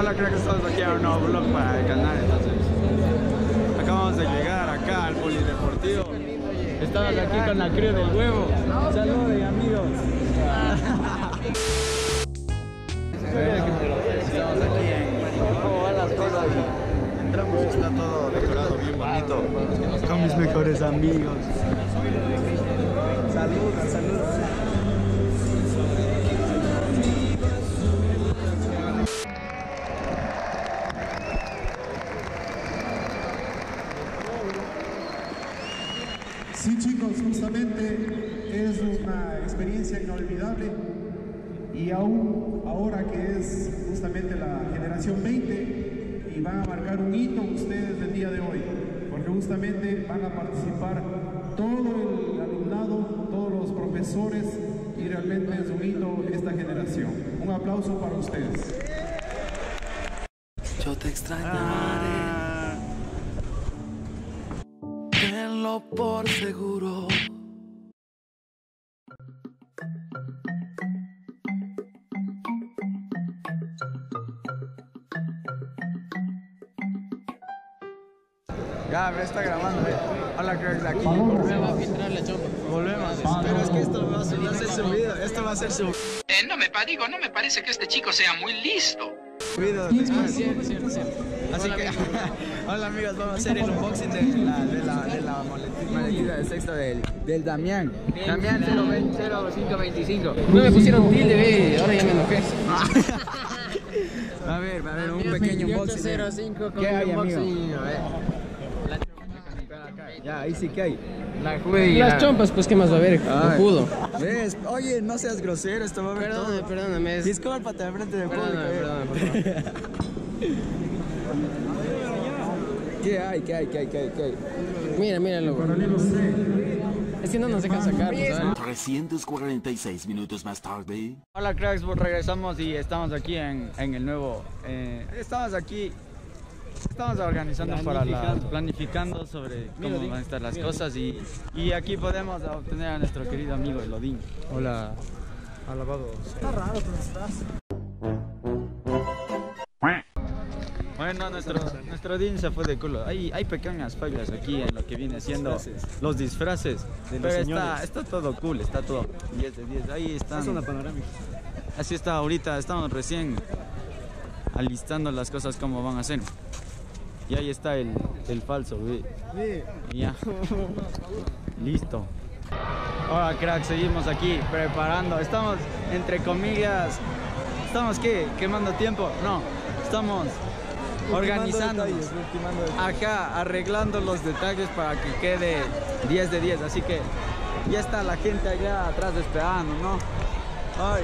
Hola, creo que estamos aquí a un nuevo vlog para el canal. Entonces, acabamos de llegar acá al polideportivo. Estamos aquí con la crew del huevo. Saludos, amigos. Estamos aquí en cómo van las cosas. Entramos y está todo decorado bien bonito. Con mis mejores amigos. Saludos, saludos. Sí, chicos, justamente es una experiencia inolvidable y aún ahora que es justamente la generación 20 y van a marcar un hito ustedes el día de hoy, porque justamente van a participar todo el alumnado, todos los profesores y realmente es un hito esta generación. Un aplauso para ustedes. Yo te extrañaré. Tenlo por seguro. Ya, me está grabando. Hola, creo que aquí. Volvemos a filtrar la chompa. Volvemos. Pero es que esto va a ser subido. Esto va a ser subido. No me parece que este chico sea muy listo. Subido después. Cierto. Así que, hola amigos, vamos a hacer el unboxing de la maletita de sexto del Damián. Damián 0525. No me pusieron tilde, ve, ahora ya me enojé. A ver, un pequeño unboxing. 05 ¿Qué hay, amigo? A ver. Ya, ahí sí que hay. Las chompas, pues, ¿qué más va a haber? No pudo. ¿Ves? Oye, no seas grosero, esto va a haber todo. Perdóname. Discúlpate de frente del público. Perdóname, por favor. ¿Qué hay? Mira, loco. Es que no nos dejan sacar, ¿sabes? 346 minutos más tarde. Hola cracks, regresamos y estamos aquí en el nuevo... Estamos organizando planificando sobre cómo van a estar las cosas y aquí podemos obtener a nuestro querido amigo Elodín. Hola, alabado. Está raro cómo estás. Bueno, nuestro Dean se fue de culo. Hay pequeñas fallas aquí en lo que viene siendo los disfraces. Pero está todo cool, está todo 10 de 10. Ahí están. Es una panorámica. Así está ahorita, estamos recién alistando las cosas como van a ser. Y ahí está el falso, güey. Y ya. Listo. Ahora, crack, seguimos aquí preparando. Estamos, entre comillas, ¿estamos qué? ¿Quemando tiempo? No, estamos organizándonos. Acá, arreglando los detalles para que quede 10 de 10. Así que ya está la gente allá atrás esperando, ¿no? Ay.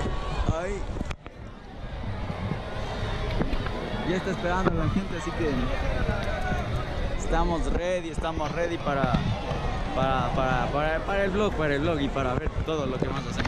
Ya está esperando la gente, así que estamos ready para el vlog y para ver todo lo que vamos a hacer.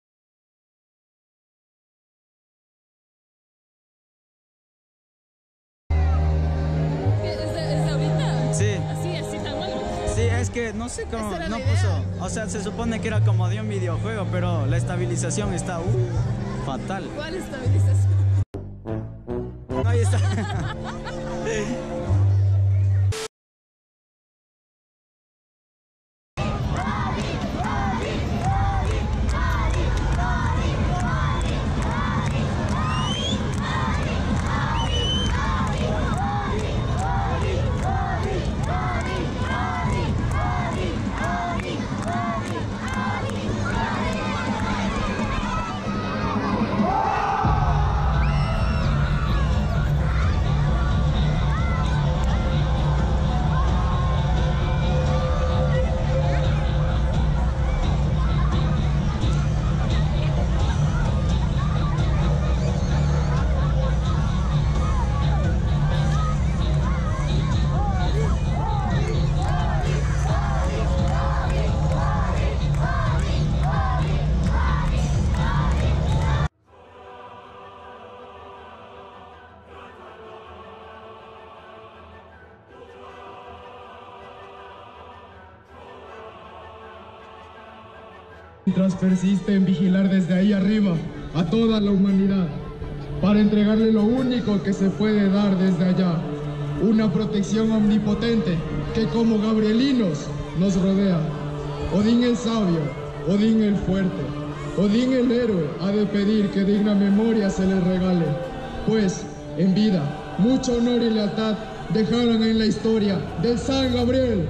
¿Es ahorita? Sí. Así tan malo. Sí, es que no sé cómo, no puso, o sea, se supone que era como de un videojuego, pero la estabilización está fatal. ¿Cuál estabilización? Ahí está. Mientras persiste en vigilar desde ahí arriba a toda la humanidad. para entregarle lo único que se puede dar desde allá, una protección omnipotente que como gabrielinos nos rodea. Odín el sabio, Odín el fuerte, Odín el héroe ha de pedir que digna memoria se le regale, pues en vida mucho honor y lealtad dejaron en la historia del San Gabriel.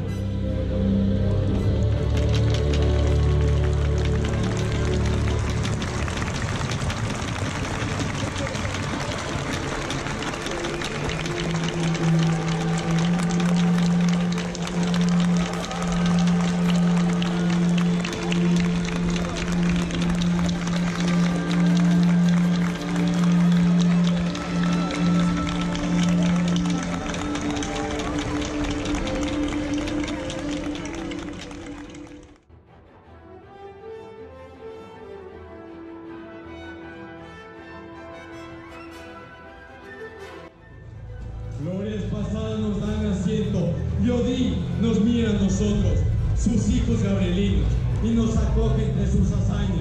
Glorias pasadas nos dan asiento y Odín nos mira a nosotros, sus hijos gabrielinos, y nos acoge entre sus hazañas.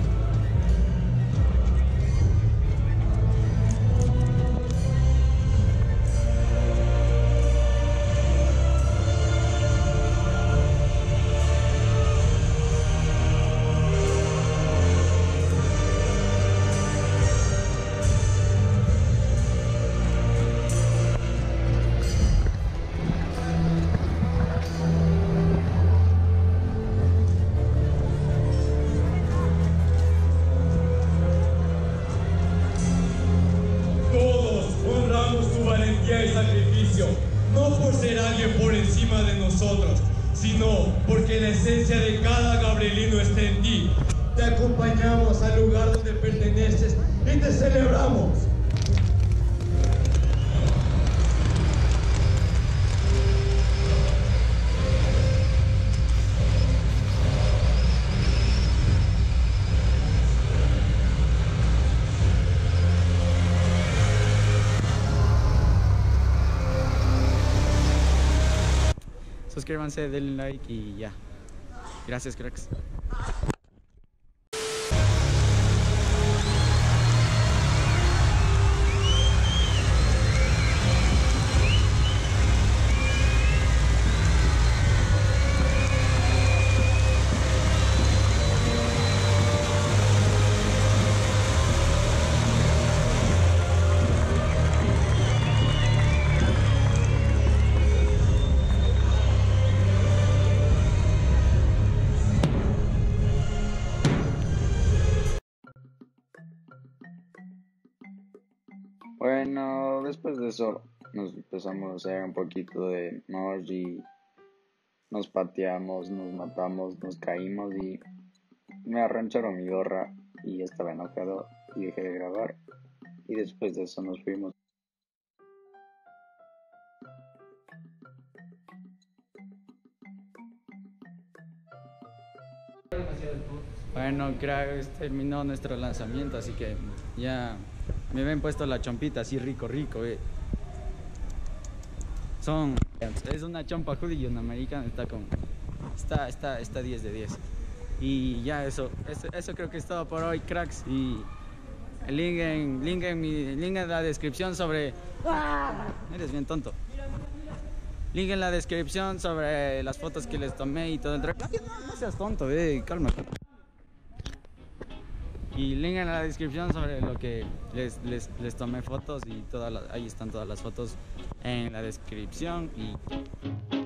Y sacrificio, no por ser alguien por encima de nosotros, sino porque la esencia de cada gabrielino está en ti. Te acompañamos al lugar donde perteneces y te celebramos. Suscríbanse, denle like y ya. Gracias, cracks. Bueno, después de eso nos empezamos a hacer un poquito de noche y nos pateamos, nos matamos, nos caímos y me arrancharon mi gorra y estaba enojado y dejé de grabar y después de eso nos fuimos. Bueno, cracks, terminó nuestro lanzamiento, así que ya me ven puesto la chompita así rico, es una chompa hoodie y una americana, está 10 de 10. Y ya eso creo que es todo por hoy, cracks, y el link en la descripción sobre... Eres bien tonto. Link en la descripción sobre las fotos que les tomé y todo el track. No seas tonto, calma. Y link en la descripción sobre lo que les tomé fotos y ahí están todas las fotos en la descripción y...